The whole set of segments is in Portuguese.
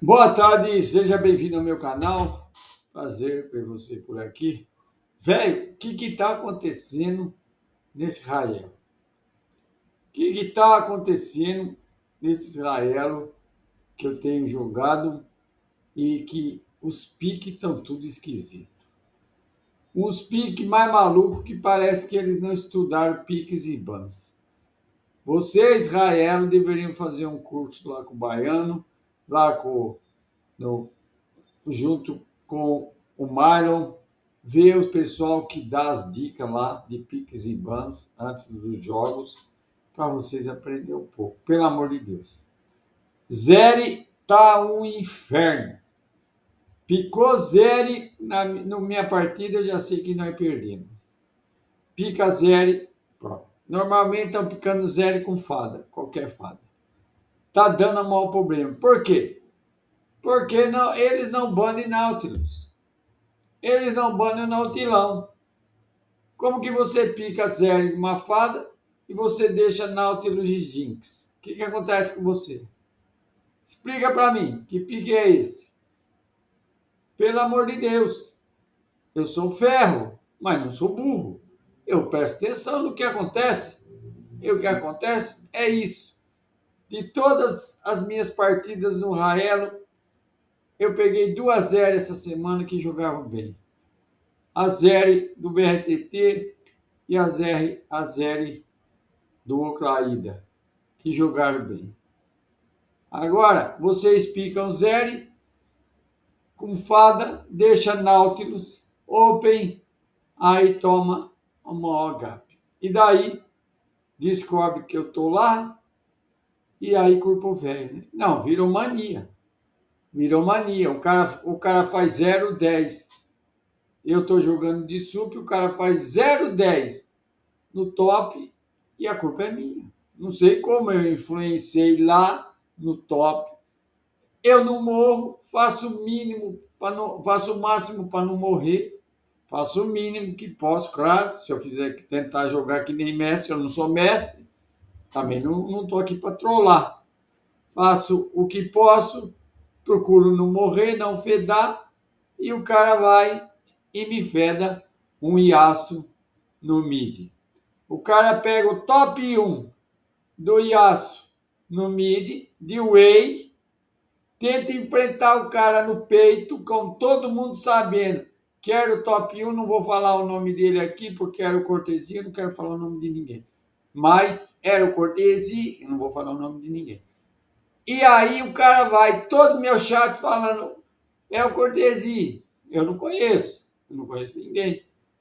Boa tarde, seja bem-vindo ao meu canal. Prazer ver você por aqui. Velho, o que tá acontecendo nesse Israel? O que tá acontecendo nesse Israel que eu tenho jogado e que os piques estão tudo esquisito? Uns piques mais malucos que parece que eles não estudaram piques e bans. Você, Israel, deveriam fazer um curso lá com o Baiano, lá com no junto com o Myron, ver o pessoal que dá as dicas lá de piques e bans antes dos jogos, para vocês aprenderem um pouco. Pelo amor de Deus. Zeri tá um inferno. Picou Zeri na minha partida, eu já sei que nós perdemos. Pica Zeri, pronto. Normalmente estão picando Zeri com fada, qualquer fada. Tá dando um mau problema. Por quê? Porque não, eles não banem Nautilus. Eles não banam o Nautilão. Como que você pica Zeri com uma fada e você deixa Nautilus e Jinx? O que acontece com você? Explica para mim, que pique é esse? Pelo amor de Deus, eu sou ferro, mas não sou burro. Eu presto atenção no que acontece. E o que acontece é isso. De todas as minhas partidas no Raelo, eu peguei 2 Zeri essa semana que jogavam bem. A Zeri do BRTT e a Zeri do Oclaída, que jogaram bem. Agora, vocês picam Zeri com fada, deixa Nautilus, Open, aí toma uma OHP. E daí, descobre que eu tô lá, e aí corpo velho, né? Não, virou mania. Virou mania. O cara faz 0,10. Eu tô jogando de sup, o cara faz 0,10 no top e a culpa é minha. Não sei como eu influenciei lá no top. Eu não morro, faço o mínimo faço o máximo para não morrer. Faço o mínimo que posso, claro. Se eu fizer que tentar jogar que nem mestre, eu não sou mestre. Também não estou aqui para trollar. Faço o que posso, procuro não morrer, não fedar, e o cara vai e me feda um Yasuo no mid. O cara pega o top 1 do Yasuo no mid, de Wei, tenta enfrentar o cara no peito, com todo mundo sabendo que era o top 1, não vou falar o nome dele aqui, porque era o Cortesia, não quero falar o nome de ninguém. Mas era o Cortesia, eu não vou falar o nome de ninguém. E aí o cara vai, todo meu chat falando, é o Cortesia. Eu não conheço ninguém.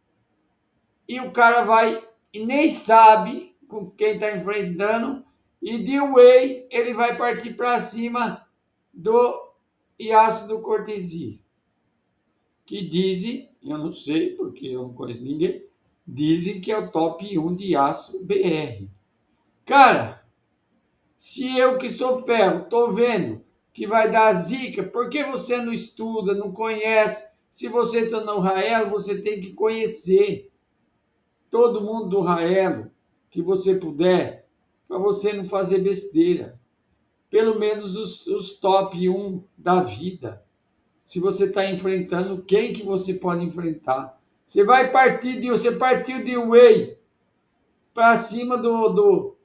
E o cara vai e nem sabe com quem está enfrentando, e de Wei ele vai partir para cima do Yasuo do Cortesia. Que dizem, eu não sei, porque eu não conheço ninguém, dizem que é o top 1 de Yasuo BR. Cara, se eu que sou ferro tô vendo que vai dar zica, por que você não estuda, não conhece? Se você está no Raelo, você tem que conhecer todo mundo do Raelo que você puder, para você não fazer besteira. Pelo menos os top 1 da vida. Se você está enfrentando, quem que você pode enfrentar? Você partiu de Wei para cima do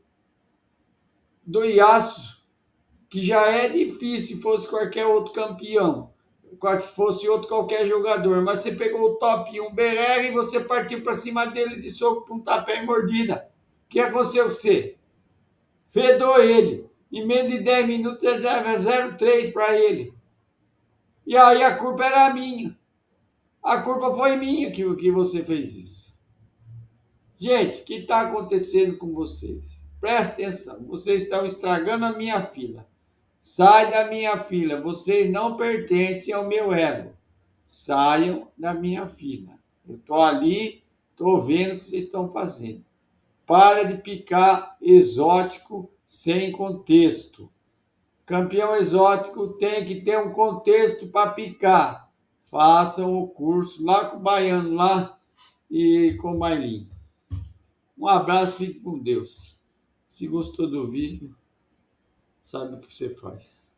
Yasuo, que já é difícil se fosse qualquer outro campeão, fosse outro qualquer jogador, mas você pegou o top 1 BR e você partiu para cima dele de soco, pontapé e mordida. O que aconteceu com você? Fedou ele. Em menos de 10 minutos ele dava 0,3 para ele. E aí a culpa era minha. A culpa foi minha que você fez isso. Gente, o que está acontecendo com vocês? Presta atenção, vocês estão estragando a minha fila. Sai da minha fila, vocês não pertencem ao meu elo. Saiam da minha fila. Eu estou ali, estou vendo o que vocês estão fazendo. Para de picar exótico sem contexto. Campeão exótico tem que ter um contexto para picar. Façam o curso lá com o Baiano lá e com o Bailinho. Um abraço, fique com Deus. Se gostou do vídeo, sabe o que você faz.